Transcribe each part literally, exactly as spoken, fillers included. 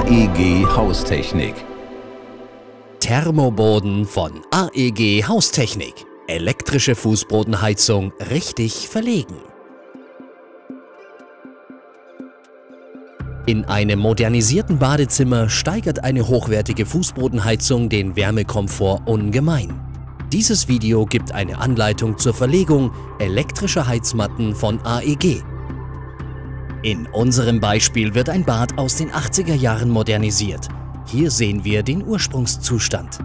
A E G Haustechnik. Thermoboden von A E G Haustechnik. Elektrische Fußbodenheizung richtig verlegen. In einem modernisierten Badezimmer steigert eine hochwertige Fußbodenheizung den Wärmekomfort ungemein. Dieses Video gibt eine Anleitung zur Verlegung elektrischer Heizmatten von A E G. In unserem Beispiel wird ein Bad aus den achtziger Jahren modernisiert. Hier sehen wir den Ursprungszustand.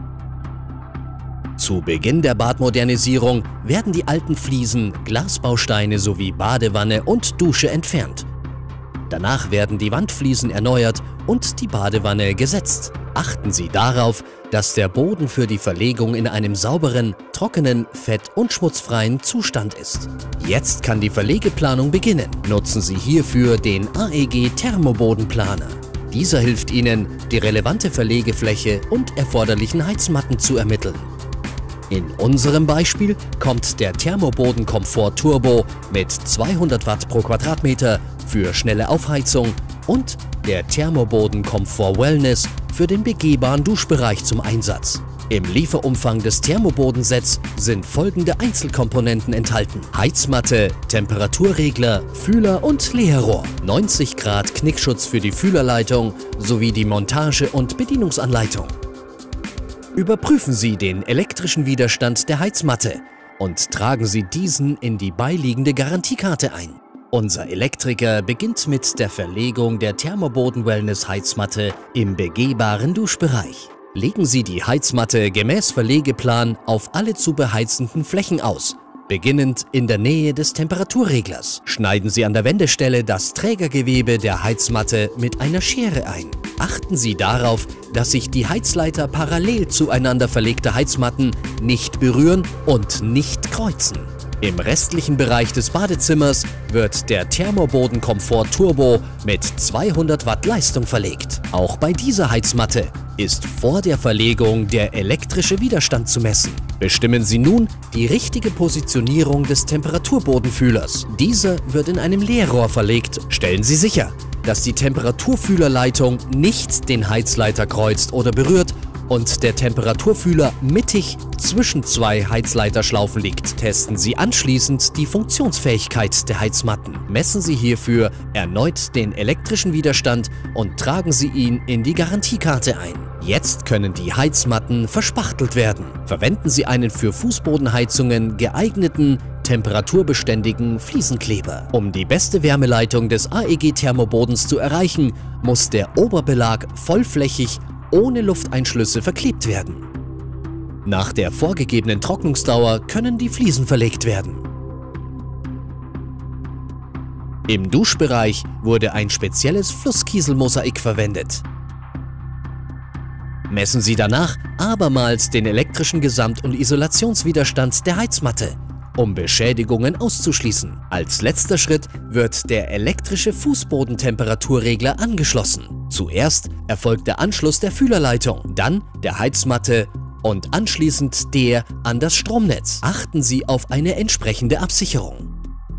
Zu Beginn der Badmodernisierung werden die alten Fliesen, Glasbausteine sowie Badewanne und Dusche entfernt. Danach werden die Wandfliesen erneuert und die Badewanne gesetzt. Achten Sie darauf, dass der Boden für die Verlegung in einem sauberen, trockenen, fett- und schmutzfreien Zustand ist. Jetzt kann die Verlegeplanung beginnen. Nutzen Sie hierfür den A E G Thermobodenplaner. Dieser hilft Ihnen, die relevante Verlegefläche und erforderlichen Heizmatten zu ermitteln. In unserem Beispiel kommt der Thermoboden Komfort Turbo mit zweihundert Watt pro Quadratmeter für schnelle Aufheizung und der Thermoboden Komfort Wellness für den begehbaren Duschbereich zum Einsatz. Im Lieferumfang des Thermobodensets sind folgende Einzelkomponenten enthalten: Heizmatte, Temperaturregler, Fühler und Leerrohr, neunzig Grad Knickschutz für die Fühlerleitung sowie die Montage- und Bedienungsanleitung. Überprüfen Sie den elektrischen Widerstand der Heizmatte und tragen Sie diesen in die beiliegende Garantiekarte ein. Unser Elektriker beginnt mit der Verlegung der Thermoboden Wellness Heizmatte im begehbaren Duschbereich. Legen Sie die Heizmatte gemäß Verlegeplan auf alle zu beheizenden Flächen aus, beginnend in der Nähe des Temperaturreglers. Schneiden Sie an der Wendestelle das Trägergewebe der Heizmatte mit einer Schere ein. Achten Sie darauf, dass sich die Heizleiter parallel zueinander verlegte Heizmatten nicht berühren und nicht kreuzen. Im restlichen Bereich des Badezimmers wird der Thermoboden Komfort Turbo mit zweihundert Watt Leistung verlegt. Auch bei dieser Heizmatte ist vor der Verlegung der elektrische Widerstand zu messen. Bestimmen Sie nun die richtige Positionierung des Temperaturbodenfühlers. Dieser wird in einem Leerrohr verlegt. Stellen Sie sicher, dass die Temperaturfühlerleitung nicht den Heizleiter kreuzt oder berührt und der Temperaturfühler mittig zwischen zwei Heizleiterschlaufen liegt. Testen Sie anschließend die Funktionsfähigkeit der Heizmatten. Messen Sie hierfür erneut den elektrischen Widerstand und tragen Sie ihn in die Garantiekarte ein. Jetzt können die Heizmatten verspachtelt werden. Verwenden Sie einen für Fußbodenheizungen geeigneten, temperaturbeständigen Fliesenkleber. Um die beste Wärmeleitung des A E G Thermobodens zu erreichen, muss der Oberbelag vollflächig ohne Lufteinschlüsse verklebt werden. Nach der vorgegebenen Trocknungsdauer können die Fliesen verlegt werden. Im Duschbereich wurde ein spezielles Flusskieselmosaik verwendet. Messen Sie danach abermals den elektrischen Gesamt- und Isolationswiderstand der Heizmatte, um Beschädigungen auszuschließen. Als letzter Schritt wird der elektrische Fußbodentemperaturregler angeschlossen. Zuerst erfolgt der Anschluss der Fühlerleitung, dann der Heizmatte und anschließend der an das Stromnetz. Achten Sie auf eine entsprechende Absicherung.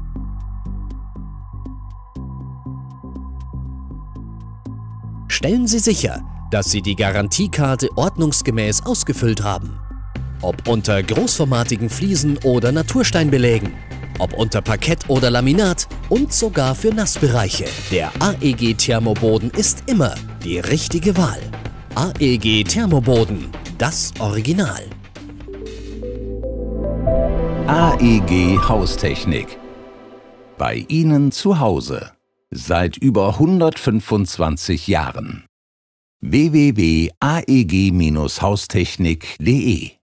Stellen Sie sicher, dass Sie die Garantiekarte ordnungsgemäß ausgefüllt haben. Ob unter großformatigen Fliesen oder Natursteinbelägen, ob unter Parkett oder Laminat und sogar für Nassbereiche. Der A E G Thermoboden ist immer die richtige Wahl. A E G Thermoboden, das Original. A E G Haustechnik. Bei Ihnen zu Hause. Seit über hundertfünfundzwanzig Jahren. w w w punkt a e g Bindestrich haustechnik punkt de